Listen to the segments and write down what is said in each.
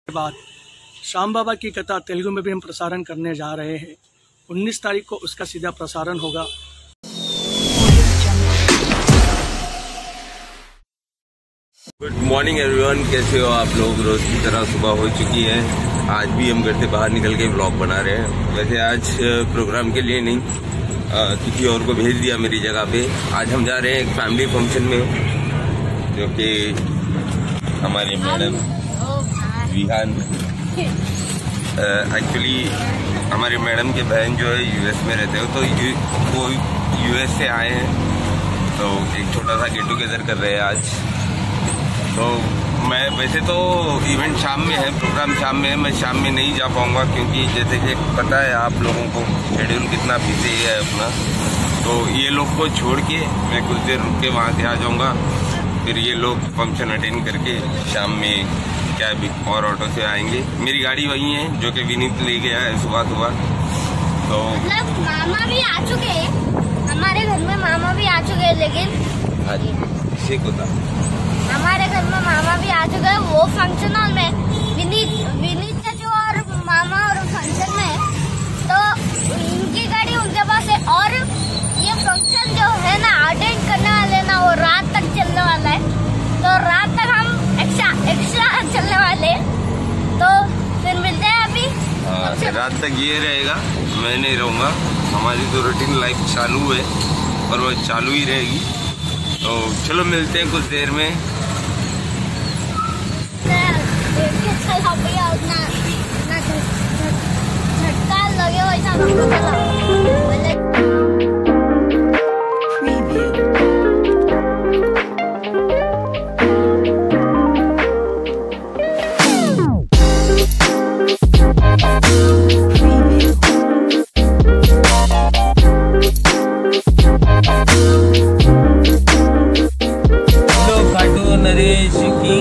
बाद श्याम बाबा की कथा तेलुगु में भी हम प्रसारण करने जा रहे हैं। 19 तारीख को उसका सीधा प्रसारण होगा। गुड मॉर्निंग एवरीवन, कैसे हो आप लोग। रोज की तरह सुबह हो चुकी है। आज भी हम घर से बाहर निकल के व्लॉग बना रहे हैं। वैसे आज प्रोग्राम के लिए नहीं, किसी और को भेज दिया मेरी जगह पे। आज हम जा रहे हैं एक फैमिली फंक्शन में, जो कि हमारी मैडम विहान, एक्चुअली हमारी मैडम के बहन जो है यूएस में रहते हो, तो वो यूएस से आए हैं, तो एक छोटा सा गेट टुगेदर कर रहे हैं आज। तो मैं वैसे तो इवेंट शाम में है, प्रोग्राम शाम में है, मैं शाम में नहीं जा पाऊंगा क्योंकि जैसे कि पता है आप लोगों को शेड्यूल कितना बिजी है अपना। तो ये लोग को छोड़ के मैं कुछ देर रुक के वहाँ से आ जाऊँगा, फिर ये लोग फंक्शन अटेंड करके शाम में कैब और ऑटो से आएंगे। मेरी गाड़ी वही है जो कि विनीत ले गया है सुबह सुबह। तो मतलब मामा भी आ चुके हैं हमारे घर में, मामा भी आ चुके हैं, लेकिन हाँ जी ठीक होता, हमारे घर में मामा भी आ चुके हैं। वो फंक्शन हॉल में विनीत चाचू और मामा और फंक्शन में, तो इनकी गाड़ी उनके पास है। और ये फंक्शन जो है ना अटेंड करने वाले ना, वो रात तक चलने वाला है। तो रात तक हम एक्स्ट्रा चलने वाले, तो फिर मिलते हैं अभी। रात तक ये रहेगा, मैं नहीं रहूँगा। हमारी तो रूटीन लाइफ चालू है और वो चालू ही रहेगी। तो चलो मिलते हैं कुछ देर में। झटका लगे वैसा नरेश की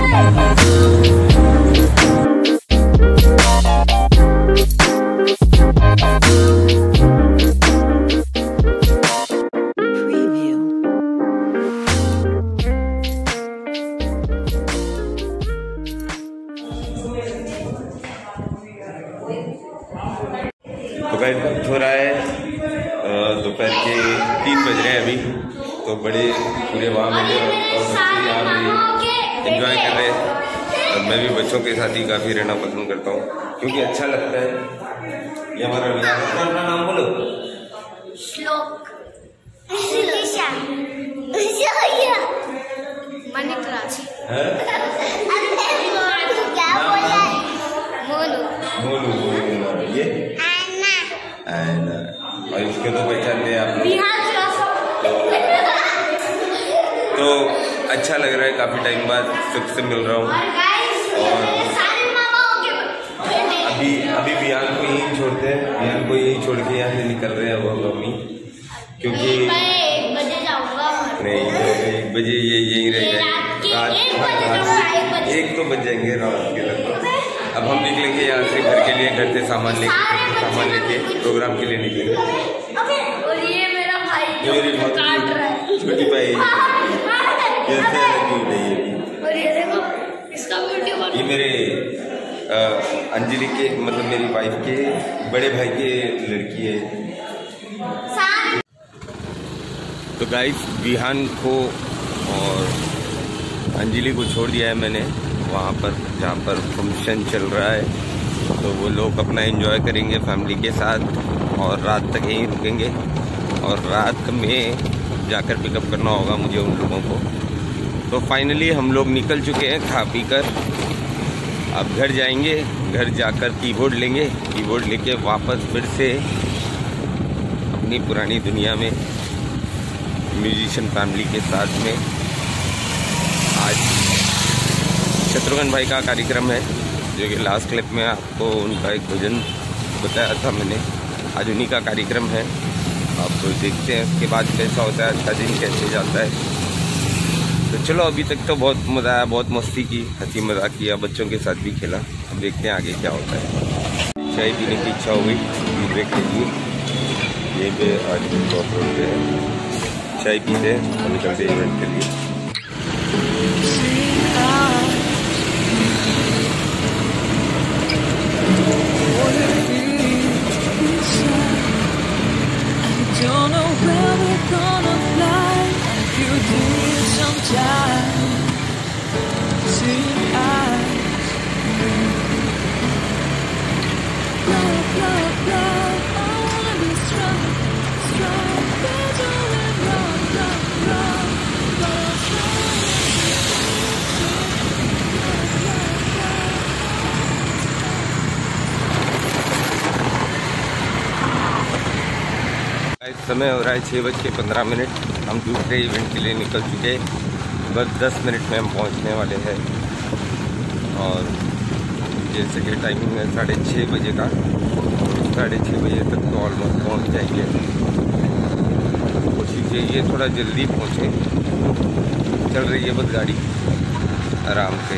तो हो रहा है दोपहर के 3 बज रहे हैं अभी। तो बड़े पूरे वहाँ मिले और बच्चे यहाँ पे एंजॉय कर रहे हैं। और मैं भी बच्चों के साथ ही काफ़ी रहना पसंद करता हूँ क्योंकि अच्छा लगता है। ये हमारा अपना नाम बोलो। श्लोक, मणिक्राज, मोनू, ये और इसके तो पहचानते हैं आप लोग। तो अच्छा लग रहा है, काफी टाइम बाद सबसे मिल रहा हूँ। और अभी विहान को यही छोड़ते हैं, विहान को यही छोड़ के यहाँ से निकल रहे हैं वो मम्मी, क्योंकि नहीं 1 बजे ये यहीं रह जाएंगे। रात 1 तो बज जाएंगे रात के लगभग। अब हम निकलेंगे यहाँ से घर के लिए, घर से सामान लेके प्रोग्राम के लिए निकलेंगे। और ये मेरा भाई जो काट रहा है, छोटी भाई कैसे क्यूट है ये। और ये देखो इसका वीडियो, ये मेरे अंजलि के मतलब मेरी वाइफ के बड़े भाई के लड़की है। तो गाइस विहान को और अंजलि को छोड़ दिया है मैंने वहाँ पर जहाँ पर फंक्शन चल रहा है। तो वो लोग अपना एंजॉय करेंगे फैमिली के साथ और रात तक यहीं रुकेंगे। और रात में जाकर पिकअप करना होगा मुझे उन लोगों को। तो फाइनली हम लोग निकल चुके हैं खा पी कर। अब घर जाएंगे, घर जाकर कीबोर्ड लेंगे, कीबोर्ड लेके वापस फिर से अपनी पुरानी दुनिया में म्यूजिशियन फैमिली के साथ में। आज शत्रुघ्न भाई का कार्यक्रम है, जो कि लास्ट क्लिप में आपको उनका एक भजन बताया था मैंने। आज उन्हीं का कार्यक्रम है। आप तो देखते हैं उसके बाद कैसा होता है, अच्छा दिन कैसे जाता है। तो चलो अभी तक तो बहुत मज़ा आया, बहुत मस्ती की, हंसी मजाक किया, बच्चों के साथ भी खेला। अब देखते हैं आगे क्या होता है। चाय पीने की इच्छा हो गई ब्रेक के लिए। यहीं पे आज क्रॉस रोड पे है, चाय पीते हैं और निकलते हैं इवेंट के लिए। समय हो रहा है 6:15। हम दूसरे इवेंट के लिए निकल चुके हैं। बस 10 मिनट में हम पहुंचने वाले हैं और जैसे कि टाइमिंग है 6:30 बजे का, 6:30 बजे तक तो ऑलमोस्ट पहुंच जाएंगे। कोशिश यही है थोड़ा जल्दी पहुंचे। चल रही है बस गाड़ी आराम से।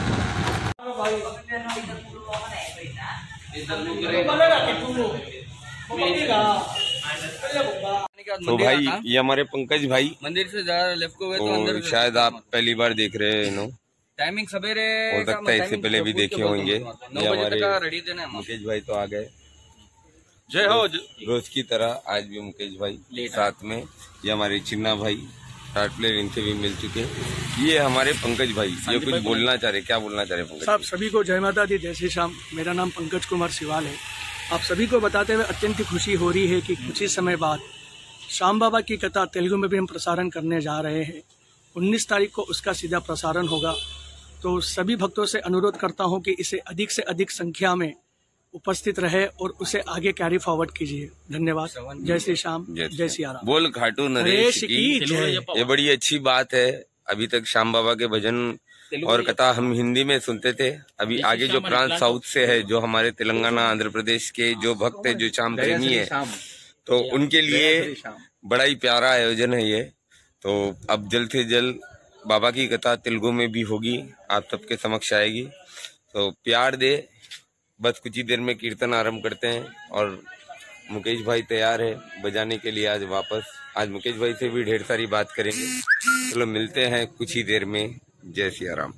तो भाई ये हमारे पंकज भाई मंदिर से ज़्यादा लेफ्ट को गए तो अंदर शायद आप पहली बार देख रहे हैं। टाइमिंग सवेरे हो सकता है इससे पहले भी देखे होंगे। 9 बजे तक रेडी देना है। मुकेश भाई तो आ गए। जय हो। रोज की तरह आज भी मुकेश भाई साथ में। ये हमारे चिन्ना भाई स्टार्ट प्लेयर, इनसे भी मिल चुके। ये हमारे पंकज भाई, ये कुछ बोलना चाह रहे, क्या बोलना चाह रहे पंकज साहब? सभी को जय माता दी, जय श्री श्याम। मेरा नाम पंकज कुमार सिवाल है। आप सभी को बताते हुए अत्यंत खुशी हो रही है कि कुछ ही समय बाद श्याम बाबा की कथा तेलुगु में भी हम प्रसारण करने जा रहे हैं। 19 तारीख को उसका सीधा प्रसारण होगा। तो सभी भक्तों से अनुरोध करता हूं कि इसे अधिक से अधिक संख्या में उपस्थित रहे और उसे आगे कैरी फॉरवर्ड कीजिए। धन्यवाद। जय श्री श्याम, जय सिया राम। बोल खाटू नरेश की जय। ये बड़ी अच्छी बात है। अभी तक श्याम बाबा के भजन और कथा हम हिंदी में सुनते थे। अभी आगे जो प्रांत साउथ से है, जो हमारे तेलंगाना आंध्र प्रदेश के जो भक्त है, जो श्याम प्रेमी है, तो उनके लिए बड़ा ही प्यारा आयोजन है ये। तो अब जल्द से जल्द बाबा की कथा तेलुगु में भी होगी, आप सबके समक्ष आएगी। तो प्यार दे। बस कुछ ही देर में कीर्तन आरंभ करते हैं और मुकेश भाई तैयार है बजाने के लिए आज वापस। आज मुकेश भाई से भी ढेर सारी बात करेंगे। चलो मिलते हैं कुछ ही देर में। जय सिया राम।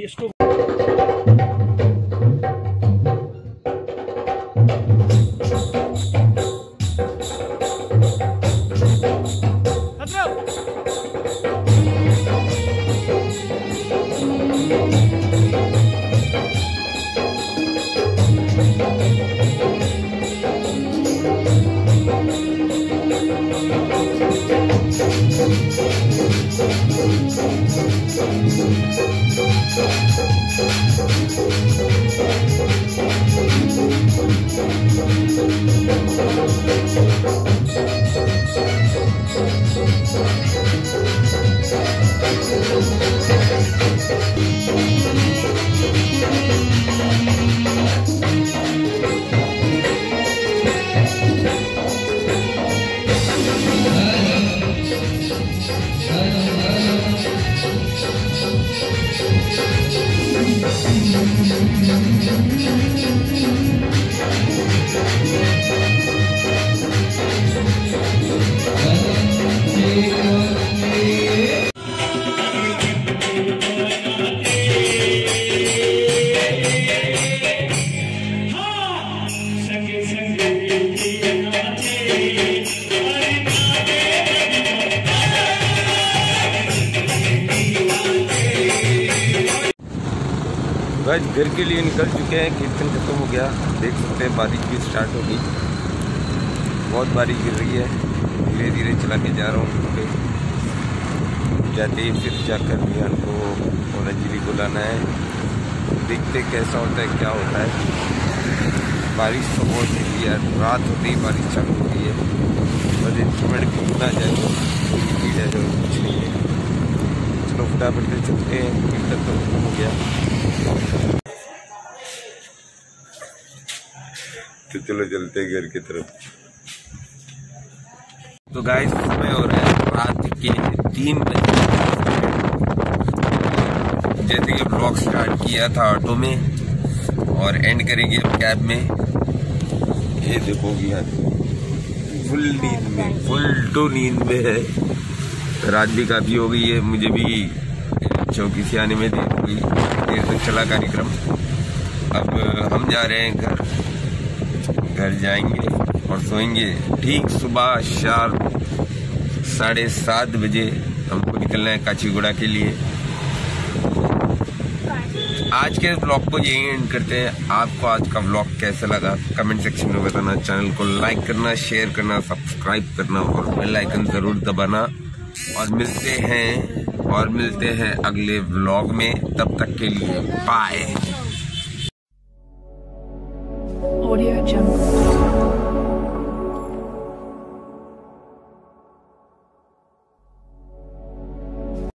आज घर के लिए निकल चुके हैं। कीर्तन खत्म हो गया। देख सकते हैं बारिश भी स्टार्ट हो गई। बहुत बारिश गिर रही है। धीरे धीरे चला के जा रहा हूँ। जाते ही फिर जाकर बिहान को और अंजलि को लाना है। देखते कैसा होता है, क्या होता है। बारिश तो बहुत गिरी है। रात होते ही बारिश चालू हो गई है। बस इंस्ट्रूमेंट भीगना जाए तो भीग जाए, तो कुछ नहीं है। चलो फटाफट से चलते हैं। कीर्तन तो खत्म हो गया। तो चलो चलते घर की तरफ। तो गाइस समय हो रहा है रात के 3 बजे। जैसे कि ब्लॉग स्टार्ट किया था ऑटो में और एंड करेंगे अब कैब में। ये देखोगी यार फुल नींद में, फुल टू नींद में है। रात भी काफी हो गई है। मुझे भी चौकी से आने में देर तक चला कार्यक्रम। अब हम जा रहे हैं घर जाएंगे और सोएंगे। ठीक सुबह 7:30 बजे हमको निकलना है काचीगुड़ा के लिए। आज के ब्लॉग को यही एंड करते हैं। आपको आज का ब्लॉग कैसा लगा कमेंट सेक्शन में बताना। चैनल को लाइक करना, शेयर करना, सब्सक्राइब करना और बेल आइकन जरूर दबाना। और मिलते हैं अगले ब्लॉग में। तब तक के लिए बाय।